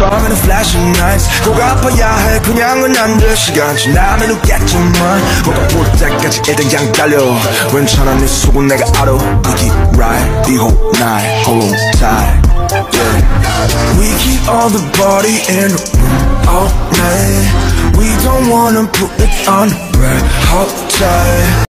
처음에는 flashing lights 꼭 아파야 해 그냥은 안 돼 시간 지나면 웃겠지만 뭐가 볼 때까지 일등장 달려 괜찮아 네 속은 내가 알아 이기 right the whole night hold on tight yeah. We keep all the body in the room all night We don't wanna put it on red hot tight